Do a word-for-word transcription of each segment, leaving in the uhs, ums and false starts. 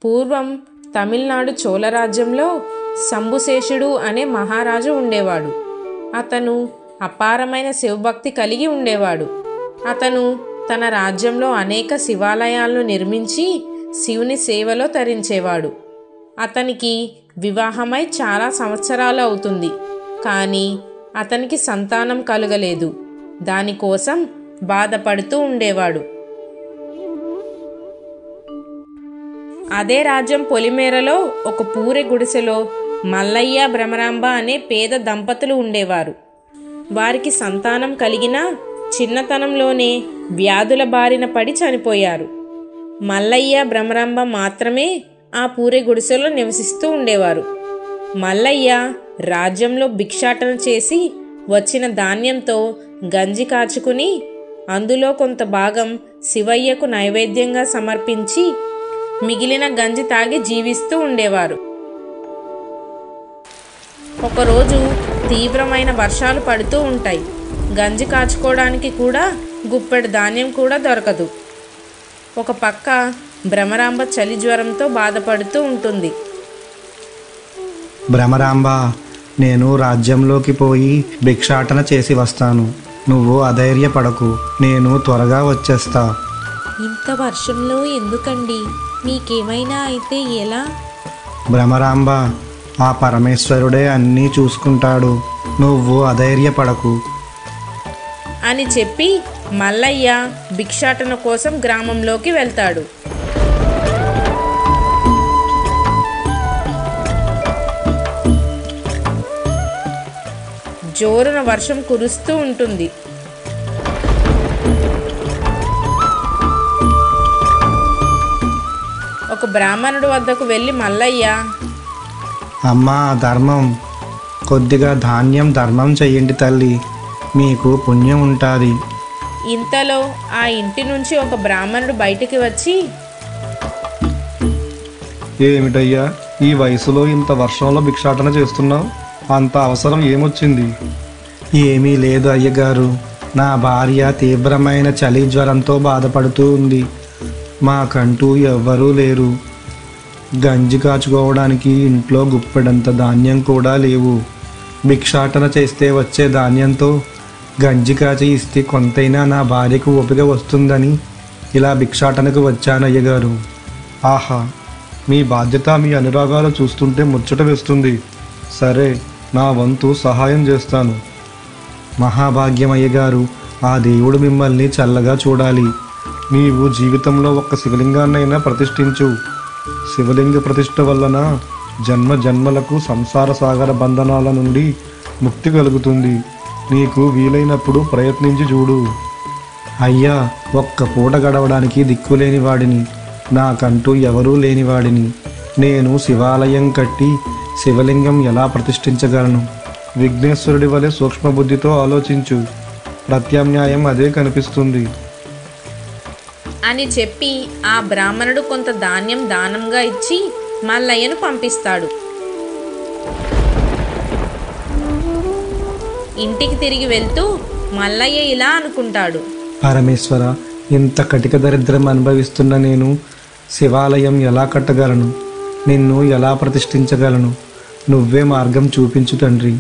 పూర్వం తమిళనాడు చోళరాజ్యంలో శంభుశేషుడు అనే మహారాజు ఉండేవాడు. అతను అపారమైన శివభక్తి కలిగి ఉండేవాడు. అతను తన రాజ్యంలో అనేక శివాలయాలను నిర్మించి శివుని సేవలో తరించేవాడు. అతనికి వివాహమై చాలా సంవత్సరాలు అవుతుంది, కానీ అతనికి సంతానం కలుగలేదు. దానికోసం బాధపడుతూ ఉండేవాడు. అదే రాజ్యం పొలిమేరలో ఒక పూరె గుడిసెలో మల్లయ్య భ్రమరాంబ అనే పేద దంపతులు ఉండేవారు. వారికి సంతానం కలిగిన చిన్నతనంలోనే వ్యాధుల బారిన పడి చనిపోయారు. మల్లయ్య భ్రమరాంబ మాత్రమే ఆ పూరె గుడిసెలో నివసిస్తూ ఉండేవారు. మల్లయ్య రాజ్యంలో భిక్షాటన చేసి వచ్చిన ధాన్యంతో గంజి కాచుకుని అందులో కొంత భాగం శివయ్యకు నైవేద్యంగా సమర్పించి మిగిలిన గంజి తాగి జీవిస్తూ ఉండేవారు. ఒకరోజు తీవ్రమైన వర్షాలు పడుతూ ఉంటాయి. గంజి కాచుకోవడానికి కూడా గుప్పెడు ధాన్యం కూడా దొరకదు. ఒక పక్క భ్రమరాంబ చలి జ్వరంతో బాధపడుతూ ఉంటుంది. భ్రమరాంబ, నేను రాజ్యంలోకి పోయి భిక్షాటన చేసి వస్తాను. నువ్వు అధైర్యపడకు, నేను త్వరగా వచ్చేస్తా. ఇంత వర్షంలో ఎందుకండి? మీకేమైనా అయితే ఎలా? భ్రమరాంబ, ఆ పరమేశ్వరుడే అన్నీ చూసుకుంటాడు, నువ్వు అధైర్యపడకు అని చెప్పి మల్లయ్య భిక్షాటన కోసం గ్రామంలోకి వెళ్తాడు. జోరున వర్షం కురుస్తూ ఉంటుంది. ఒక బ్రాహ్మణుడు వద్దకు వెళ్ళి మల్లయ్య, అమ్మా ధర్మం, కొద్దిగా ధాన్యం ధర్మం చెయ్యండి తల్లి, మీకు పుణ్యం ఉంటుంది. ఇంతలో ఆ ఇంటి నుంచి ఒక బ్రాహ్మణుడు బయటికి వచ్చి, ఏమిటయ్యా ఈ వయసులో ఇంత వర్షంలో భిక్షాటన చేస్తున్నావు? అంత అవసరం ఏమొచ్చింది? ఏమీ లేదు అయ్యగారు, నా భార్య తీవ్రమైన చలి జ్వరంతో బాధపడుతూ ఉంది. మాకంటూ ఎవ్వరూ లేరు. గంజి కాచుకోవడానికి ఇంట్లో గుప్పెడంత ధాన్యం కూడా లేవు. భిక్షాటన చేస్తే వచ్చే ధాన్యంతో గంజి కాచి ఇస్తే కొంతైనా నా భార్యకు ఓపిక వస్తుందని ఇలా భిక్షాటనకు వచ్చాను అయ్యగారు. ఆహా, మీ బాధ్యత మీ అనురాగాలు చూస్తుంటే ముచ్చట వేస్తుంది. సరే, నా వంతు సహాయం చేస్తాను. మహాభాగ్యం అయ్యగారు, ఆ దేవుడు మిమ్మల్ని చల్లగా చూడాలి. నీవు జీవితంలో ఒక్క శివలింగాన్నైనా ప్రతిష్ఠించు. శివలింగ ప్రతిష్ఠ వలన జన్మ జన్మలకు సంసార సాగర బంధనాల నుండి ముక్తి కలుగుతుంది. నీకు వీలైనప్పుడు ప్రయత్నించి చూడు. అయ్యా, ఒక్క పూట గడవడానికి దిక్కులేని వాడిని, నాకంటూ ఎవరూ లేనివాడిని. నేను శివాలయం కట్టి శివలింగం ఎలా ప్రతిష్ఠించగలను? విఘ్నేశ్వరుడి వలె సూక్ష్మబుద్ధితో ఆలోచించు, ప్రత్యామ్నాయం అదే కనిపిస్తుంది అని చెప్పి ఆ బ్రాహ్మణుడు కొంత ధాన్యం దానంగా ఇచ్చి మల్లయ్యను పంపిస్తాడు. ఇంటికి తిరిగి వెళ్తూ మల్లయ్య ఇలా అనుకుంటాడు, పరమేశ్వర, ఇంత కటిక దరిద్రం అనుభవిస్తున్న నేను శివాలయం ఎలా కట్టగలను? నిన్ను ఎలా ప్రతిష్ఠించగలను? నువ్వే మార్గం చూపించు తండ్రి.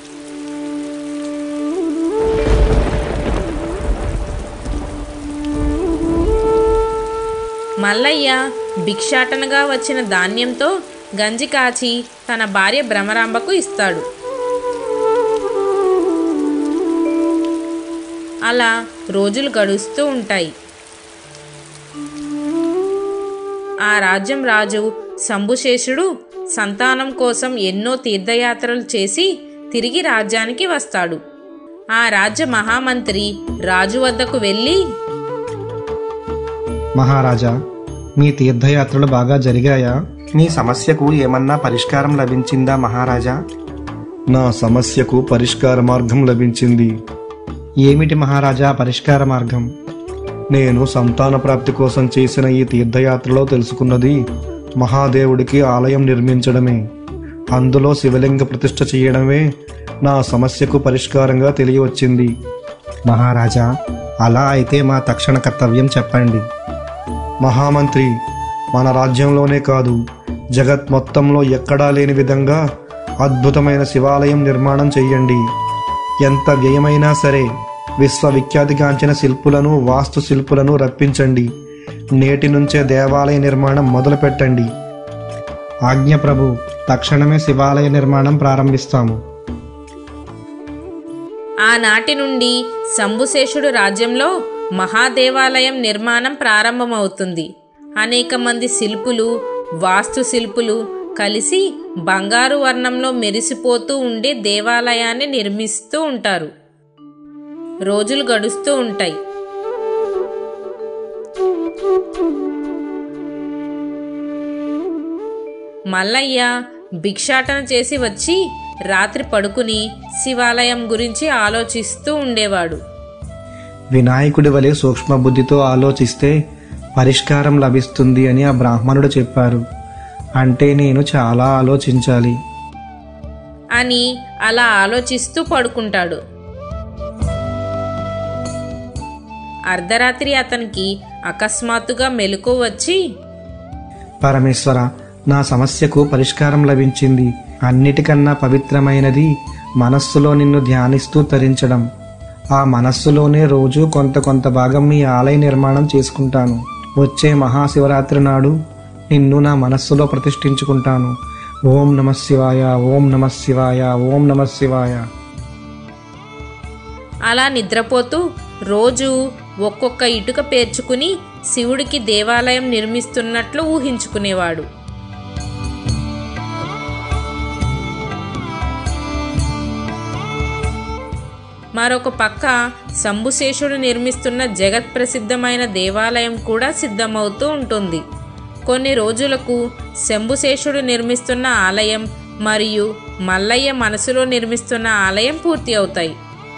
మల్లయ్య భిక్షాటనగా వచ్చిన ధాన్యంతో గంజి కాచి తన భార్య భ్రమరాంబకు ఇస్తాడు. అలా రోజులు గడుస్తూ ఉంటాయి. ఆ రాజ్యం రాజు శంభుశేషుడు సంతానం కోసం ఎన్నో తీర్థయాత్రలు చేసి తిరిగి రాజ్యానికి వస్తాడు. ఆ రాజ్య మహామంత్రి రాజు వద్దకు వెళ్ళి, మహారాజా, మీ తీర్థయాత్రలు బాగా జరిగాయా? మీ సమస్యకు ఏమన్నా పరిష్కారం లభించిందా మహారాజా? నా సమస్యకు పరిష్కార మార్గం లభించింది. ఏమిటి మహారాజా పరిష్కార మార్గం? నేను సంతాన ప్రాప్తి కోసం చేసిన ఈ తీర్థయాత్రలో తెలుసుకున్నది మహాదేవుడికి ఆలయం నిర్మించడమే, అందులో శివలింగ ప్రతిష్ఠ చేయడమే నా సమస్యకు పరిష్కారంగా తెలియవచ్చింది. మహారాజా, అలా అయితే మా తక్షణ కర్తవ్యం చెప్పండి. మహామంత్రి, మన రాజ్యంలోనే కాదు, జగత్ మొత్తంలో ఎక్కడా లేని విధంగా అద్భుతమైన శివాలయం నిర్మాణం చెయ్యండి. ఎంత వ్యయమైనా సరే విశ్వవిఖ్యాతిగాంచిన శిల్పులను, వాస్తు శిల్పులను రప్పించండి. నేటి నుంచే దేవాలయ నిర్మాణం మొదలు పెట్టండి. ఆజ్ఞ ప్రభు. తక్షణమే శివాలయ నిర్మాణం ప్రారంభిస్తాము. ఆనాటి నుండి శంభుశేషుడు రాజ్యంలో మహాదేవాలయం నిర్మాణం ప్రారంభమవుతుంది. అనేక మంది శిల్పులు, వాస్తు శిల్పులు కలిసి బంగారు వర్ణంలో మెరిసిపోతూ ఉండే దేవాలయాన్ని నిర్మిస్తూ ఉంటారు. రోజులు గడుస్తూ ఉంటాయి. మల్లయ్య భిక్షాటన చేసి వచ్చి రాత్రి పడుకుని శివాలయం గురించి ఆలోచిస్తూ ఉండేవాడు. వినాయకుడి వలె సూక్ష్మ బుద్ధితో ఆలోచిస్తే పరిష్కారం లభిస్తుంది అని ఆ బ్రాహ్మణుడు చెప్పారు. అంటే నేను చాలా ఆలోచించాలి అని అలా ఆలోచిస్తూ పడుకుంటాడు. అర్ధరాత్రి అతనికి అకస్మాత్తుగా మెలకువ వచ్చి, పరమేశ్వర, నా సమస్యకు పరిష్కారం లభించింది. అన్నిటికన్నా పవిత్రమైనది మనస్సులో నిన్ను ధ్యానిస్తూ తరించడం. ఆ మనస్సులోనే రోజు కొంత కొంత భాగం మీ ఆలయ నిర్మాణం చేసుకుంటాను. వచ్చే మహాశివరాత్రి నాడు నిన్ను నా మనస్సులో ప్రతిష్ఠించుకుంటాను. ఓం నమ శివాయ, ఓం నమ శివాయ, ఓం నమ శివాయ. అలా నిద్రపోతూ రోజు ఒక్కొక్క ఇటుక పేర్చుకుని శివుడికి దేవాలయం నిర్మిస్తున్నట్లు ఊహించుకునేవాడు. మరొక పక్క శంభుశేషుడు నిర్మిస్తున్న జగత్ ప్రసిద్ధమైన దేవాలయం కూడా సిద్ధమవుతూ ఉంటుంది. కొన్ని రోజులకు శంభుశేషుడు నిర్మిస్తున్న ఆలయం మరియు మల్లయ్య మనసులో నిర్మిస్తున్న ఆలయం పూర్తి అవుతాయి.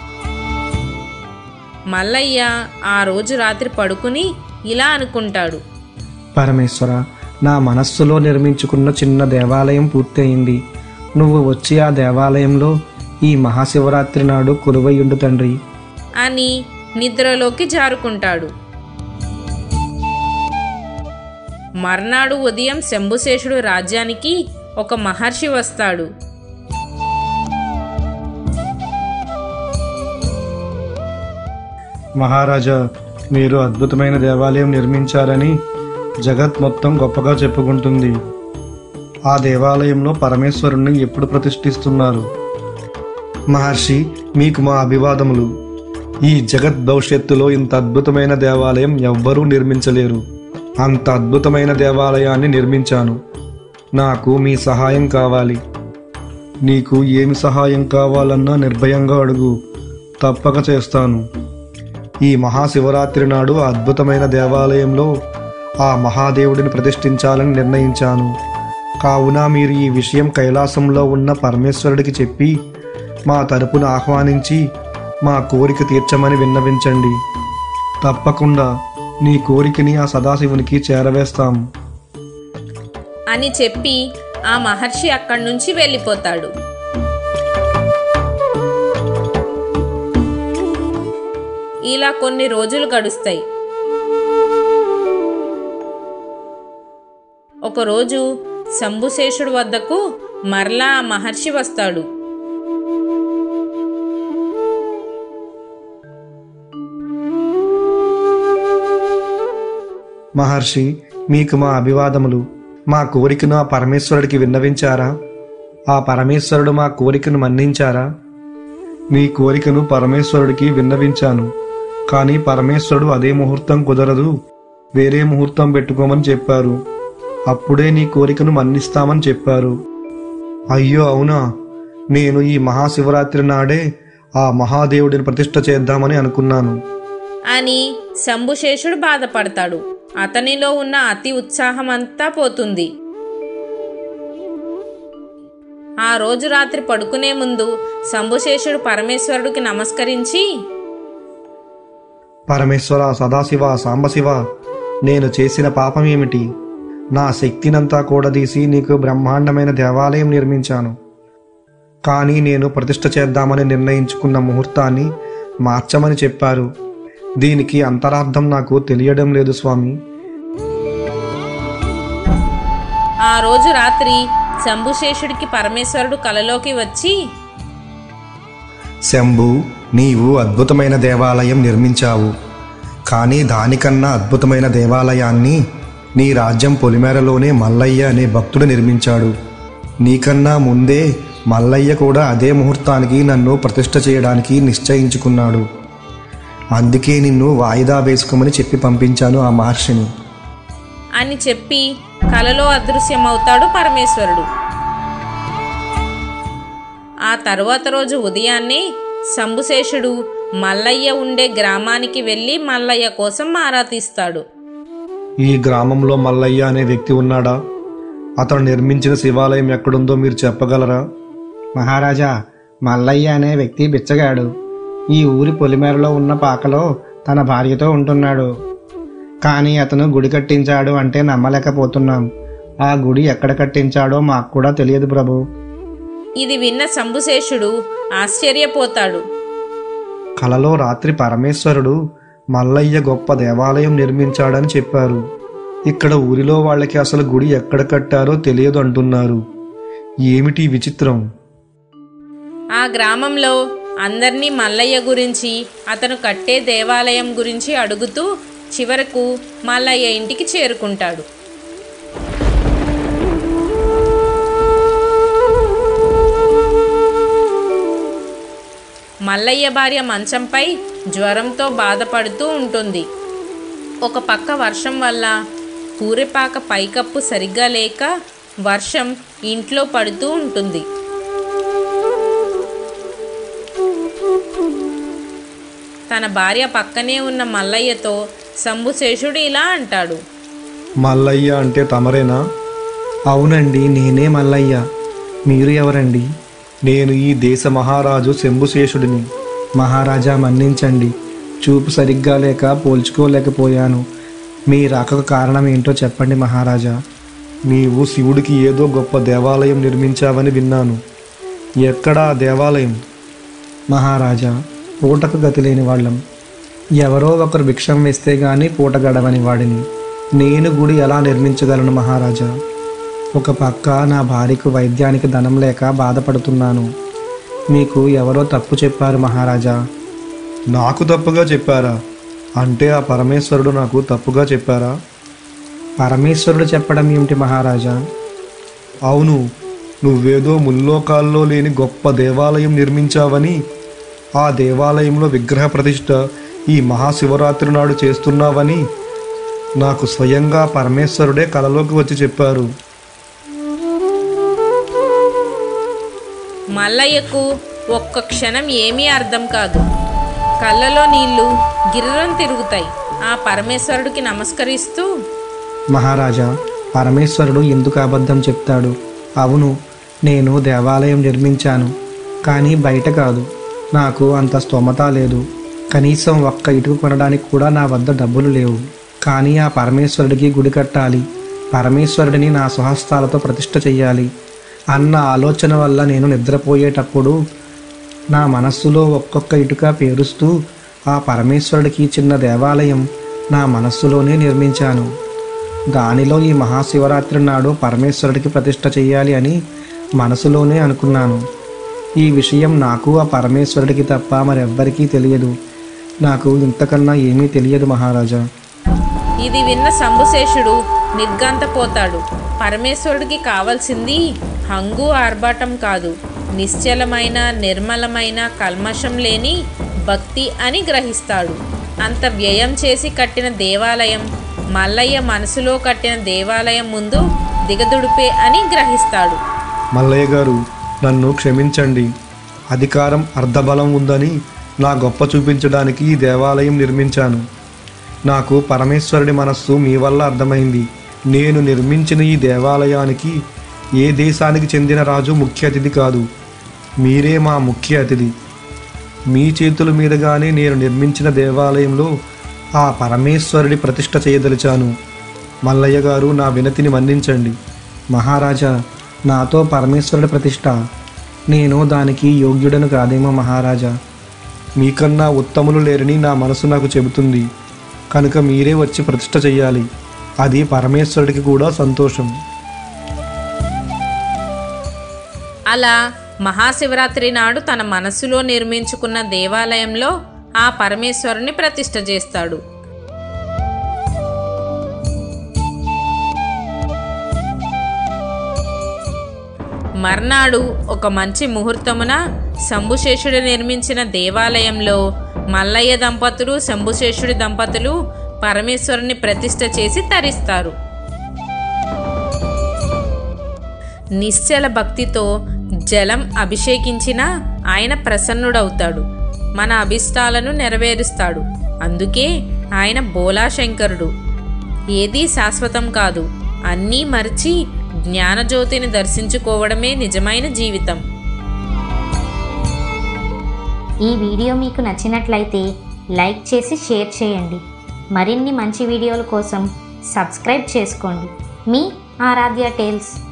మల్లయ్య ఆ రోజు రాత్రి పడుకుని ఇలా అనుకుంటాడు, పరమేశ్వర, నా మనస్సులో నిర్మించుకున్న చిన్న దేవాలయం పూర్తయింది. నువ్వు వచ్చి ఆ దేవాలయంలో ఈ మహాశివరాత్రి నాడు కొలువైయుండు తండ్రి అని నిద్రలోకి జారుకుంటాడు. మర్నాడు ఉదయం శంభుశేషుడు రాజ్యానికి ఒక మహర్షి వస్తాడు. మహారాజా, మీరు అద్భుతమైన దేవాలయం నిర్మించారని జగత్ మొత్తం గొప్పగా చెప్పుకుంటుంది. ఆ దేవాలయంలో పరమేశ్వరుణ్ణి ఎప్పుడు ప్రతిష్ఠిస్తున్నారు? మహర్షి, మీకు మా అభివాదములు. ఈ జగత్ భవిష్యత్తులో ఇంత అద్భుతమైన దేవాలయం ఎవ్వరూ నిర్మించలేరు. అంత అద్భుతమైన దేవాలయాన్ని నిర్మించాను. నాకు మీ సహాయం కావాలి. నీకు ఏమి సహాయం కావాలన్నా నిర్భయంగా అడుగు, తప్పక చేస్తాను. ఈ మహాశివరాత్రి నాడు ఆ అద్భుతమైన దేవాలయంలో ఆ మహాదేవుడిని ప్రతిష్ఠించాలని నిర్ణయించాను. కావున మీరు ఈ విషయం కైలాసంలో ఉన్న పరమేశ్వరుడికి చెప్పి మా తరపున ఆహ్వానించి మా కోరిక తీర్చమని విన్నవించండి. తప్పకుండా నీ కోరికని ఆ సదాశివునికి చేరవేస్తాం అని చెప్పి ఆ మహర్షి అక్కడి నుంచి వెళ్ళిపోతాడు. ఇలా కొన్ని రోజులు గడుస్తాయి. ఒకరోజు శంభుశేషుడు వద్దకు మరలా ఆ మహర్షి వస్తాడు. మహర్షి, మీకు మా అభివాదములు. మా కోరికను ఆ పరమేశ్వరుడికి విన్నవించారా? ఆ పరమేశ్వరుడు మా కోరికను మన్నించారా? మీ కోరికను పరమేశ్వరుడికి విన్నవించాను. కానీ పరమేశ్వరుడు అదే ముహూర్తం కుదరదు, వేరే ముహూర్తం పెట్టుకోమని చెప్పారు. అప్పుడే నీ కోరికను మన్నిస్తామని చెప్పారు. అయ్యో అవునా? నేను ఈ మహాశివరాత్రి నాడే ఆ మహాదేవుడిని ప్రతిష్ఠ చేద్దామని అనుకున్నాను అని శంభుశేషుడు బాధపడతాడు. అతనిలో ఉన్న అతి ఉత్సాహమంతా పోతుంది. ఆ రోజు రాత్రి పడుకునే ముందు శంభుశేషుడు పరమేశ్వరుడికి నమస్కరించి, పరమేశ్వర, సదాశివ, సాంబశివ, నేను చేసిన పాపం ఏమిటి? నా శక్తినంతా కూడదీసి నీకు బ్రహ్మాండమైన దేవాలయం నిర్మించాను. కానీ నేను ప్రతిష్ఠ చేద్దామని నిర్ణయించుకున్న ముహూర్తాన్ని మార్చమని చెప్పారు. దీనికి అంతరార్థం నాకు తెలియడం లేదు స్వామి. ఆ రోజు రాత్రి శంభుశేషుడికి పరమేశ్వరుడు కలలోకి వచ్చి, శంభు, నీవు అద్భుతమైన దేవాలయం నిర్మించావు. కానీ దానికన్నా అద్భుతమైన దేవాలయాన్ని నీ రాజ్యం పొలిమేరలోనే మల్లయ్య అనే భక్తుడు నిర్మించాడు. నీకన్నా ముందే మల్లయ్య కూడా అదే ముహూర్తానికి నన్ను ప్రతిష్ఠ చేయడానికి నిశ్చయించుకున్నాడు. అందుకే నిన్ను వాయిదా వేసుకోమని చెప్పి పంపించాను ఆ మహర్షిని అని చెప్పి కలలో అదృశ్యమవుతాడు పరమేశ్వరుడు. ఆ తరువాత రోజు ఉదయాన్నే శంభుశేషుడు మల్లయ్య ఉండే గ్రామానికి వెళ్ళి మల్లయ్య కోసం ఆరా తీస్తాడు. ఈ గ్రామంలో మల్లయ్య అనే వ్యక్తి ఉన్నాడా? అతను నిర్మించిన శివాలయం ఎక్కడుందో మీరు చెప్పగలరా? మహారాజా, మల్లయ్య అనే వ్యక్తి బిచ్చగాడు. ఈ ఊరి పొలిమేరలో ఉన్న పాకలో తన భార్యతో ఉంటున్నాడు. కానీ అతను గుడి కట్టించాడు అంటే నమ్మలేకపోతున్నాం. ఆ గుడి ఎక్కడ కట్టించాడో మాకు కూడా తెలియదు ప్రభు. ఇది విన్న శంభుశేషుడు ఆశ్చర్యపోతాడు. కలలో రాత్రి పరమేశ్వరుడు మల్లయ్య గొప్ప దేవాలయం నిర్మించాడని చెప్పారు. ఇక్కడ ఊరిలో వాళ్ళకి అసలు గుడి ఎక్కడ కట్టారో తెలియదు అంటున్నారు. ఏమిటి విచిత్రం? ఆ గ్రామంలో అందర్నీ మల్లయ్య గురించి, అతను కట్టే దేవాలయం గురించి అడుగుతూ చివరకు మల్లయ్య ఇంటికి చేరుకుంటాడు. మల్లయ్య భార్య మంచంపై జ్వరంతో బాధపడుతూ ఉంటుంది. ఒక పక్క వర్షం వల్ల పూరిపాక పైకప్పు సరిగ్గా లేక వర్షం ఇంట్లో పడుతూ ఉంటుంది. తన భార్య పక్కనే ఉన్న మల్లయ్యతో శంభుశేషుడు ఇలా అంటాడు. మల్లయ్య అంటే తమరేనా? అవునండి, నేనే మల్లయ్య. మీరు ఎవరండి? నేను ఈ దేశ మహారాజు శంభుశేషుడిని. మహారాజా, మన్నించండి. చూపు సరిగ్గా లేక పోల్చుకోలేకపోయాను. మీ రాకకు కారణం ఏంటో చెప్పండి మహారాజా. నీవు శివుడికి ఏదో గొప్ప దేవాలయం నిర్మించావని విన్నాను. ఎక్కడా ఆ దేవాలయం? మహారాజా, పూటకు గతి లేని వాళ్ళం. ఎవరో ఒకరు భిక్షం వేస్తే గాని పూట గడవని వాడిని నేను గుడి ఎలా నిర్మించగలను మహారాజా? ఒక పక్క నా భార్యకు వైద్యానికి ధనం లేక బాధపడుతున్నాను. మీకు ఎవరో తప్పు చెప్పారు మహారాజా. నాకు తప్పుగా చెప్పారా? అంటే ఆ పరమేశ్వరుడు నాకు తప్పుగా చెప్పారా? పరమేశ్వరుడు చెప్పడం ఏమిటి మహారాజా? అవును, నువ్వేదో ముల్లోకాల్లో లేని గొప్ప దేవాలయం నిర్మించావని, ఆ దేవాలయంలో విగ్రహ ప్రతిష్ఠ ఈ మహాశివరాత్రి నాడు చేస్తున్నావని నాకు స్వయంగా పరమేశ్వరుడే కలలోకి వచ్చి చెప్పారు. మల్లయ్యకు ఒక్క క్షణం ఏమీ అర్థం కాదు. కళ్ళలో నీళ్లు గిర్రం తిరుగుతాయి. ఆ పరమేశ్వరుడికి నమస్కరిస్తూ, మహారాజా, పరమేశ్వరుడు ఎందుకు అబద్ధం చెప్తాడు? అవును, నేను దేవాలయం నిర్మించాను, కానీ బయట కాదు. నాకు అంత స్తోమత లేదు. కనీసం ఒక్క ఇటుకు కొనడానికి కూడా నా వద్ద డబ్బులు లేవు. కానీ ఆ పరమేశ్వరుడికి గుడి కట్టాలి, పరమేశ్వరుడిని నా స్వహస్తాలతో ప్రతిష్ఠ చెయ్యాలి అన్న ఆలోచన వల్ల నేను నిద్రపోయేటప్పుడు నా మనస్సులో ఒక్కొక్క ఇటుక పేరుస్తూ ఆ పరమేశ్వరుడికి చిన్న దేవాలయం నా మనస్సులోనే నిర్మించాను. దానిలో ఈ మహాశివరాత్రి నాడు పరమేశ్వరుడికి ప్రతిష్ఠ చెయ్యాలి అని మనసులోనే అనుకున్నాను. ఈ విషయం నాకు ఆ పరమేశ్వరుడికి తప్ప మరెవ్వరికీ తెలియదు. నాకు ఇంతకన్నా ఏమీ తెలియదు మహారాజా. ఇది విన్న శంభుశేషుడు నిర్గంతపోతాడు. పరమేశ్వరుడికి కావలసింది హంగు ఆర్భాటం కాదు, నిశ్చలమైన నిర్మలమైన కల్మషం లేని భక్తి అని గ్రహిస్తాడు. అంత వ్యయం చేసి కట్టిన దేవాలయం మల్లయ్య మనసులో కట్టిన దేవాలయం ముందు దిగదుడిపే అని గ్రహిస్తాడు. మల్లయ్య గారు, నన్ను క్షమించండి. అధికారం అర్ధబలం ఉందని నా గొప్ప చూపించడానికి ఈ దేవాలయం నిర్మించాను. నాకు పరమేశ్వరుడి మనస్సు మీ వల్ల అర్థమైంది. నేను నిర్మించిన ఈ దేవాలయానికి ఏ దేశానికి చెందిన రాజు ముఖ్య అతిథి కాదు, మీరే మా ముఖ్య అతిథి. మీ చేతుల మీదుగానే నేను నిర్మించిన దేవాలయంలో ఆ పరమేశ్వరుడి ప్రతిష్ఠ చేయదలిచాను. మల్లయ్య గారు, నా వినతిని మన్నించండి. మహారాజా, నాతో పరమేశ్వరుడి ప్రతిష్ఠ, నేను దానికి యోగ్యుడను కాదేమో మహారాజా. మీకన్నా ఉత్తములు లేరని నా మనసు నాకు చెబుతుంది. కనుక మీరే వచ్చి ప్రతిష్ఠ చెయ్యాలి. అది పరమేశ్వరుడికి కూడా సంతోషం. అలా మహాశివరాత్రి నాడు తన మనస్సులో నిర్మించుకున్న దేవాలయంలో ఆ పరమేశ్వరుని ప్రతిష్ఠ చేస్తాడు. మర్నాడు ఒక మంచి ముహూర్తమున శంభుశేషుడు నిర్మించిన దేవాలయంలో మల్లయ్య దంపతులు శంభుశేషుడి దంపతులు పరమేశ్వరుని ప్రతిష్ఠ చేసి తరిస్తారు. నిశ్చల భక్తితో జలం అభిషేకించినా ఆయన ప్రసన్నుడవుతాడు, మన అభిష్టాలను నెరవేరుస్తాడు. అందుకే ఆయన బోలాశంకరుడు. ఏదీ శాశ్వతం కాదు, అన్నీ మరిచి జ్ఞానజ్యోతిని దర్శించుకోవడమే నిజమైన జీవితం. ఈ వీడియో మీకు నచ్చినట్లయితే లైక్ చేసి షేర్ చేయండి. మరిన్ని మంచి వీడియోల కోసం సబ్స్క్రైబ్ చేసుకోండి. మీ ఆరాధ్య టేల్స్.